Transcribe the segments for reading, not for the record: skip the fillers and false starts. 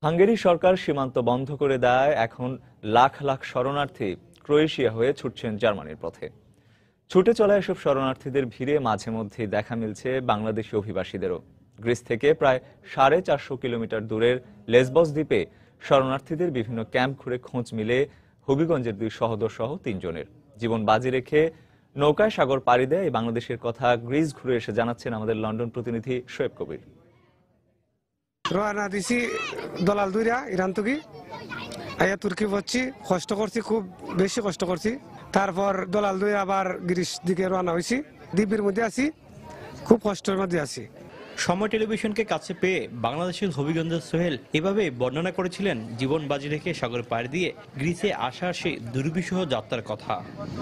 Hungary সরকার সীমান্ত বন্ধ করে দেয়। এখন লাখ লাখ শরণার্থী ক্রোয়েশিয়া হয়ে ছুটছেন জার্মানির পথে। ছুটে চলা এসব শরণার্থীদের ভিড়ে মাঝে মধ্যেই দেখা মিলছে বাংলাদেশি অভিবাসীদেরও। গ্রিস থেকে প্রায় 450 কিলোমিটার দূরের লেসবস দ্বীপে শরণার্থীদের বিভিন্ন ক্যাম্প ঘুরে খোঁজ মিলে হবিগঞ্জের 2 সহোদর সহ 3 জনের। জীবন বাজি রেখে নৌকায় সাগর পাড়ি দেয় এই বাংলাদেশের কথা গ্রিস ঘুরে এসে জানাচ্ছেন আমাদের লন্ডন প্রতিনিধি শোয়েব কবির। রওনা দিছি দলাল দুইরা ইরান থেকে আয়া তুর্কি পড়ছি, কষ্ট করছি, খুব বেশি কষ্ট করছি। তারপর দলাল দুই আবার গ্রিস দিকে রওনা হয়েছি। দ্বীপের মধ্যে আছি, খুব কষ্টের মধ্যে আছি। সময় টেলিভিশনকে কাছে পেয়ে বাংলাদেশের হবিগঞ্জের সোহেল এভাবে বর্ণনা করেছিলেন জীবন বাজি রেখে সাগর পাড়ি দিয়ে গ্রিসে আসার সেই দুর্বিষহ যাত্রার কথা।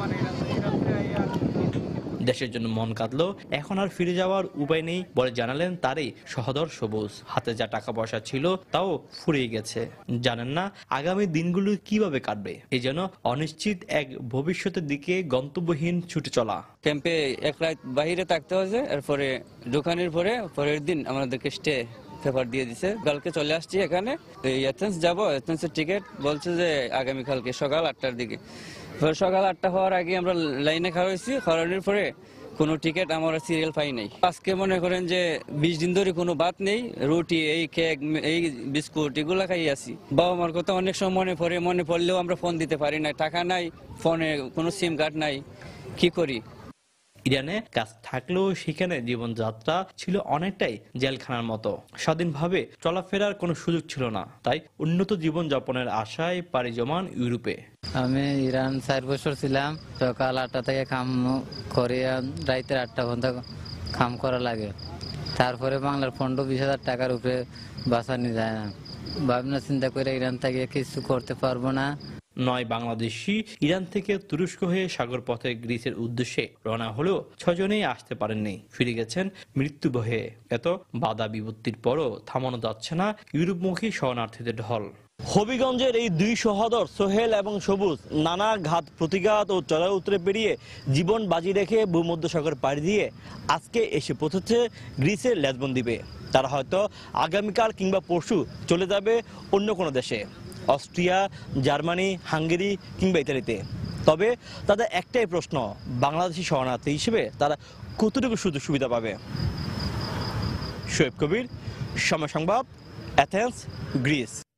দেশের জন্য মন কাঁদলো, এখন আর ফিরে যাওয়ার উপায় নেই বলে জানালেন তারই সহোদর সবুজ। হাতে যা টাকা পয়সা ছিল তাও ফুরিয়ে গেছে। জানেন না আগামী দিনগুলো কিভাবে কাটবে, এই জন্য অনিশ্চিত এক ভবিষ্যতের দিকে গন্তব্যহীন ছুটে চলা। ক্যাম্পে এক রাত বাহিরে থাকতে হয়েছে, এরপরে দোকানের পরের দিন আমাদেরকে স্টে পেপার দিয়ে দিছে। কালকে চলে আসছি এখানে, এথেন্স যাবো। এথেন্সের টিকিট বলছে যে আগামীকালকে সকাল 8টার দিকে। সকাল 8টা হওয়ার আগে আমরা লাইনে খাওয়াইছি, খাওয়ানোর পরে কোনো টিকিট আমরা সিরিয়াল পাই নাই। আজকে মনে করেন যে 20 দিন ধরে কোনো ভাত নেই, রুটি, এই কেক, এই বিস্কুট এগুলা খাই আছি। বাবা মার কথা অনেক সময় মনে পড়লেও আমরা ফোন দিতে পারি না, টাকা নাই, ফোনে কোনো সিম কার্ড নাই, কি করি। ইরানে কাজ থাকলেও সেখানে জীবনযাত্রা ছিল অনেকটাই জেলখানার মতো। স্বাধীনভাবে চলাফেরার কোনো সুযোগ ছিল না, তাই উন্নত জীবন যাপনের আশায় পাড়ি জমান ইউরোপে। আমি ইরান 4 বছর ছিলাম। সকাল 8টা থেকে কাম করে রাইতে 8টা পর্যন্ত কাম করা লাগে। তারপরে বাংলার 15-20 হাজার টাকার উপরে বাসা নিয়ে যায় না। ভাবনা চিন্তা করে ইরান থেকে কিছু করতে পারবো না। 9 বাংলাদেশি ইরান থেকে তুরস্ক হয়ে সাগর পথে গ্রিসের উদ্দেশ্যে রওনা হলেও 6 জনেই আসতে পারেননি, ফিরে গেছেন মৃত্যুভয়ে। এত বাধা বিপত্তির পরও থামানো যাচ্ছে না ইউরোপমুখী শরণার্থীদের ঢল। হবিগঞ্জের এই 2 সহোদর সোহেল এবং সবুজ নানা ঘাত প্রতিঘাত ও চড়াই উতরে পেরিয়ে জীবন বাজি রেখে ভূমধ্যসাগর পাড়ি দিয়ে আজকে এসে পৌঁছেছে গ্রিসের লেসবন দ্বীপে। তারা হয়তো আগামীকাল কিংবা পরশু চলে যাবে অন্য কোনো দেশে, অস্ট্রিয়া, জার্মানি, হাঙ্গেরি কিংবা ইতালিতে। তবে তাদের একটাই প্রশ্ন, বাংলাদেশি শরণার্থী হিসেবে তারা কতটুকু সুযোগ সুবিধা পাবে। শোয়েব কবির, সময় সংবাদ, এথেন্স, গ্রিস।